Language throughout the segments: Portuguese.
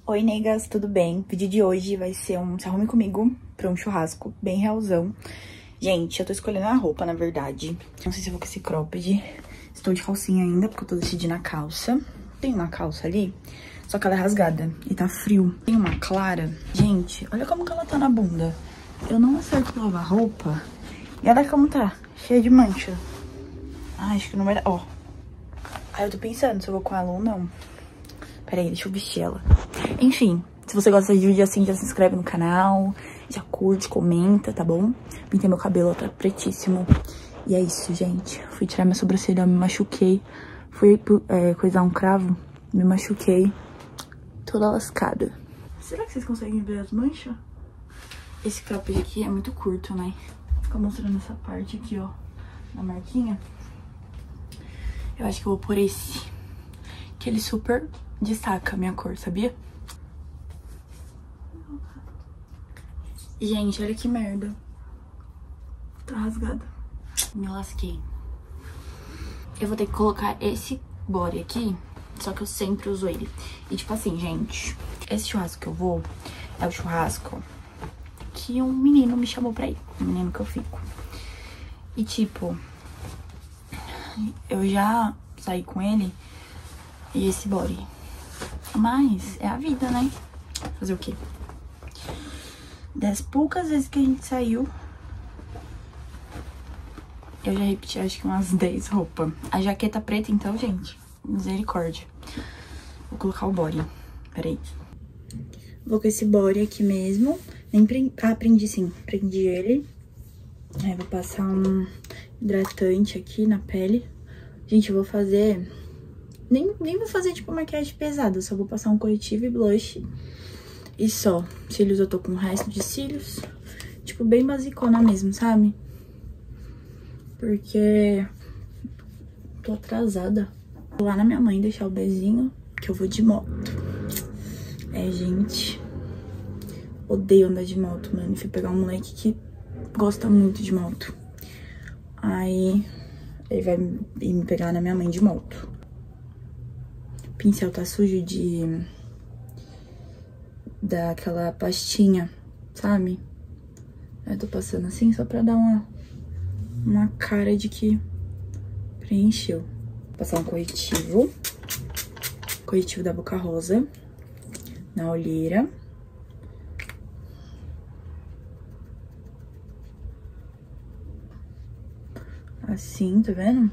Oi, negas, tudo bem? O vídeo de hoje vai ser um se arrume comigo pra um churrasco bem realzão. Gente, eu tô escolhendo a roupa, na verdade. Não sei se eu vou com esse cropped. Estou de calcinha ainda, porque eu tô decidindo a calça. Tem uma calça ali, só que ela é rasgada e tá frio. Tem uma clara. Gente, olha como que ela tá na bunda. Eu não acerto lavar a roupa. E olha como tá, cheia de mancha. Ai, acho que não vai dar, ó. Aí eu tô pensando se eu vou com ela ou não. Peraí, deixa eu vestir ela. Enfim, se você gosta de vídeo assim, já se inscreve no canal, já curte, comenta, tá bom? Pintei meu cabelo, tá pretíssimo. E é isso, gente. Fui tirar minha sobrancelha, me machuquei. Fui coisar um cravo, me machuquei. Toda lascada. Será que vocês conseguem ver as manchas? Esse cropped aqui é muito curto, né? Fica mostrando essa parte aqui, ó, na marquinha. Eu acho que eu vou por esse. Que ele super destaca a minha cor, sabia? Gente, olha que merda. Tá rasgada. Me lasquei. Eu vou ter que colocar esse body aqui, só que eu sempre uso ele. E tipo assim, gente, esse churrasco que eu vou é o churrasco que um menino me chamou pra ir. Um menino que eu fico. E tipo, eu já saí com ele e esse body. Mas é a vida, né? Fazer o quê? Das poucas vezes que a gente saiu, eu já repeti acho que umas 10 roupas. A jaqueta preta, então, gente, misericórdia. Vou colocar o body. Peraí. Vou com esse body aqui mesmo. Nem prendi sim, prendi ele. Aí vou passar um hidratante aqui na pele. Gente, eu vou fazer... Nem vou fazer, tipo, maquiagem pesada. Só vou passar um corretivo e blush. E só. Cílios eu tô com o resto de cílios. Tipo, bem basicona mesmo, sabe? Porque... tô atrasada. Vou lá na minha mãe deixar o bezinho, que eu vou de moto. É, gente... odeio andar de moto, mano. Fui pegar um moleque que gosta muito de moto. Aí... ele vai ir me pegar na minha mãe de moto. O pincel tá sujo daquela pastinha, sabe? Eu tô passando assim só pra dar uma cara de que preencheu. Vou passar um corretivo. Corretivo da Boca Rosa. Na olheira. Assim, tá vendo?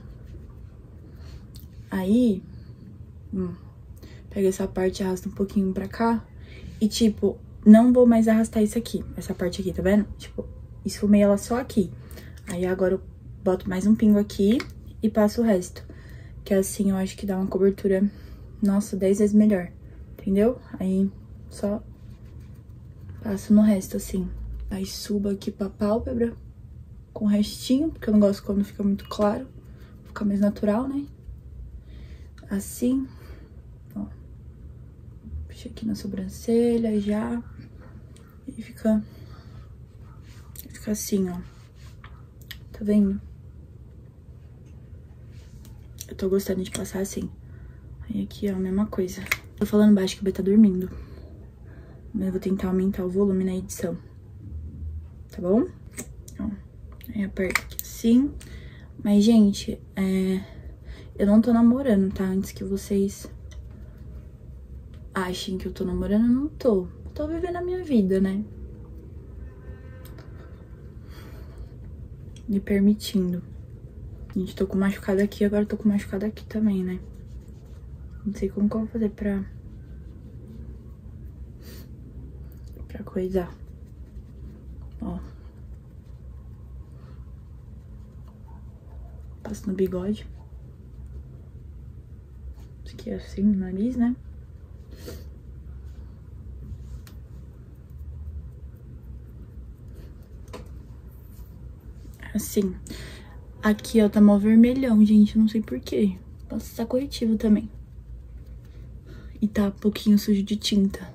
Aí, pega essa parte e arrasta um pouquinho pra cá. E, tipo, não vou mais arrastar isso aqui, essa parte aqui, tá vendo? Tipo, esfumei ela só aqui. Aí agora eu boto mais um pingo aqui e passo o resto. Que assim eu acho que dá uma cobertura, nossa, 10 vezes melhor. Entendeu? Aí só passo no resto, assim. Aí subo aqui pra pálpebra com o restinho, porque eu não gosto quando fica muito claro. Fica mais natural, né? Assim. Ó. Puxa aqui na sobrancelha já. E fica assim, ó. Tá vendo? Eu tô gostando de passar assim. Aí aqui, ó, a mesma coisa. Tô falando baixo que o B tá dormindo. Mas eu vou tentar aumentar o volume na edição. Tá bom? Ó. Aí aperto aqui assim. Mas, gente, eu não tô namorando, tá? Antes que vocês achem que eu tô namorando, eu não tô. Tô vivendo a minha vida, né? Me permitindo. Gente, tô com machucado aqui, agora tô com machucado aqui também, né? Não sei como que eu vou fazer pra coisar. Ó. Passo no bigode. Isso aqui é assim, no nariz, né? Assim. Aqui, ó, tá mó vermelhão, gente. Não sei porquê. Posso usar corretivo também. E tá um pouquinho sujo de tinta.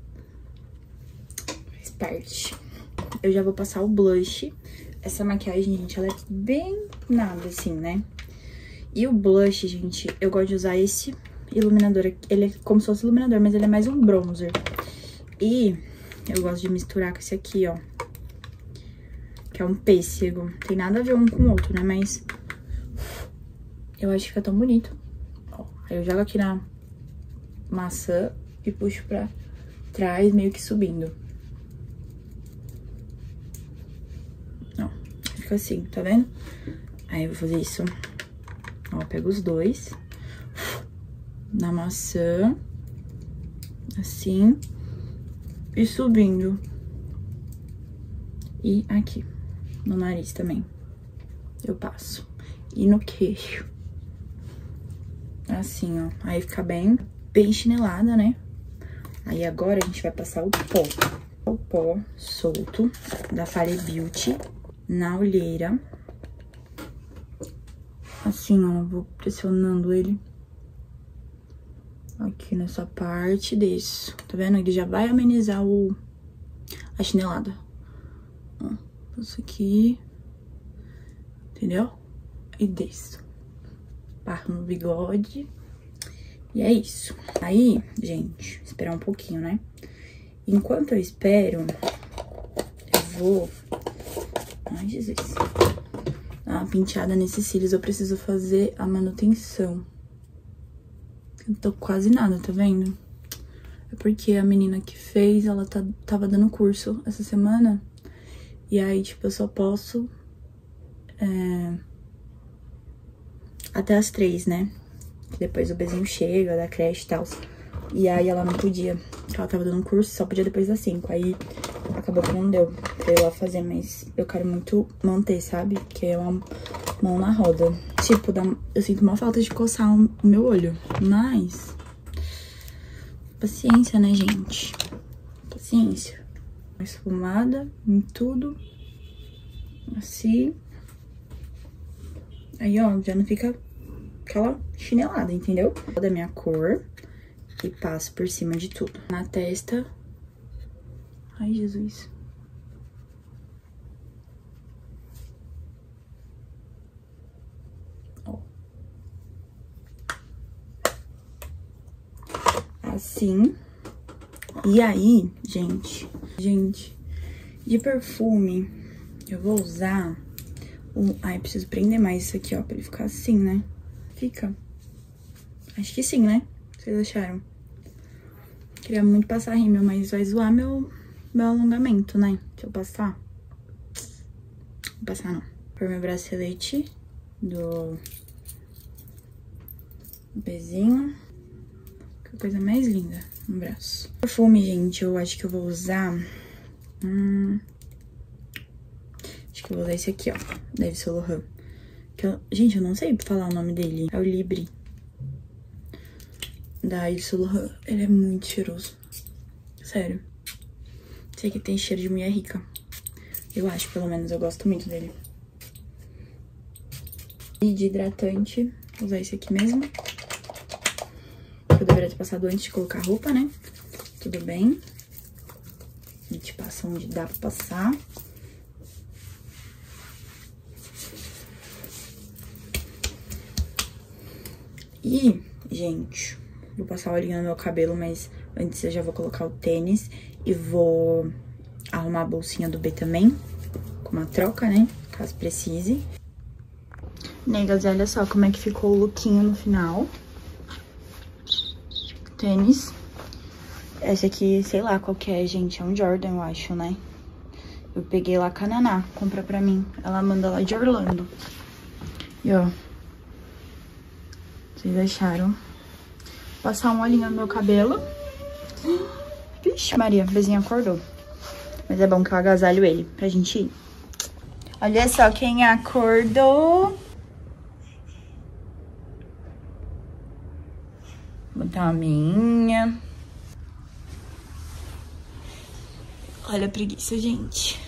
Faz parte. Eu já vou passar o blush. Essa maquiagem, gente, ela é bem nada, assim, né? E o blush, gente, eu gosto de usar esse iluminador. Ele é como se fosse iluminador, mas ele é mais um bronzer. E eu gosto de misturar com esse aqui, ó. Que é um pêssego. Tem nada a ver um com o outro, né? Mas eu acho que fica tão bonito. Ó, aí eu jogo aqui na maçã e puxo pra trás, meio que subindo. Ó, fica assim, tá vendo? Aí eu vou fazer isso. Ó, pego os dois. Na maçã. Assim. E subindo. E aqui. No nariz também. Eu passo. E no queixo. Assim, ó. Aí fica bem chinelada, né? Aí agora a gente vai passar o pó. O pó solto da Fare Beauty na olheira. Assim, ó. Vou pressionando ele. Aqui nessa parte desse. Tá vendo? Ele já vai amenizar a chinelada. Ó. Isso aqui. Entendeu? E desço. Parro no bigode. E é isso. Aí, gente, esperar um pouquinho, né? Enquanto eu espero, eu vou... Ai, Jesus. Dar uma penteada nesses cílios. Eu preciso fazer a manutenção. Não tô quase nada, tá vendo? É porque a menina que fez, ela tava dando curso essa semana. E aí, tipo, eu só posso... até as 3, né? Depois o bezinho chega, da creche e tal. E aí ela não podia, porque ela tava dando curso, só podia depois das 5. Aí acabou que não deu pra eu ir lá fazer, mas eu quero muito manter, sabe? Porque é uma mão na roda. Tipo, eu sinto uma falta de coçar o meu olho, mas... Paciência, né, gente? Paciência. Esfumada em tudo. Assim. Aí, ó, já não fica aquela chinelada, entendeu? Da minha cor e passo por cima de tudo. Na testa. Ai, Jesus. Ó. Assim. E aí, gente, de perfume, eu vou usar ai, preciso prender mais isso aqui, ó, pra ele ficar assim, né? Fica. Acho que sim, né? Vocês acharam? Queria muito passar rímel, mas vai zoar meu alongamento, né? Se eu passar. Não vou passar, não. Por meu bracelete do bezinho. Que coisa mais linda no braço. Perfume, gente, eu acho que eu vou usar... Acho que eu vou usar esse aqui, ó. Deve ser o Lohan. Gente, eu não sei falar o nome dele. É o Libre. Da Yves Saint Laurent. Ele é muito cheiroso. Sério. Sei que tem cheiro de mulher rica. Eu acho, pelo menos. Eu gosto muito dele. E de hidratante, vou usar esse aqui mesmo. Eu deveria ter passado antes de colocar a roupa, né? Tudo bem. A gente passa onde dá pra passar. E, gente, vou passar o olhinho no meu cabelo, mas antes eu já vou colocar o tênis e vou arrumar a bolsinha do B também, com uma troca, né, caso precise. Negas, olha só como é que ficou o lookinho no final. Tênis. Esse aqui, sei lá qual que é, gente, é um Jordan, eu acho, né? Eu peguei lá com a Naná, comprou pra mim. Ela manda lá de Orlando. E, ó, vocês acharam? Passar um olhinho no meu cabelo. Vixe, Maria, o bezinho acordou. Mas é bom que eu agasalho ele pra gente ir. Olha só quem acordou. Vou botar uma meinha. Olha a preguiça, gente.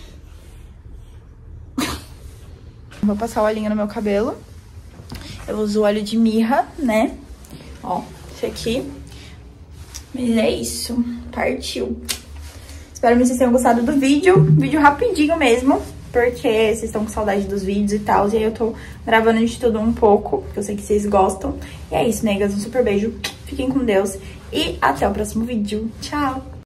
Vou passar o olhinho no meu cabelo. Eu uso óleo de mirra, né? Ó, esse aqui. Mas é isso. Partiu. Espero que vocês tenham gostado do vídeo. Vídeo rapidinho mesmo. Porque vocês estão com saudade dos vídeos e tal. E aí eu tô gravando de tudo um pouco. Porque eu sei que vocês gostam. E é isso, negas. Um super beijo. Fiquem com Deus e até o próximo vídeo. Tchau!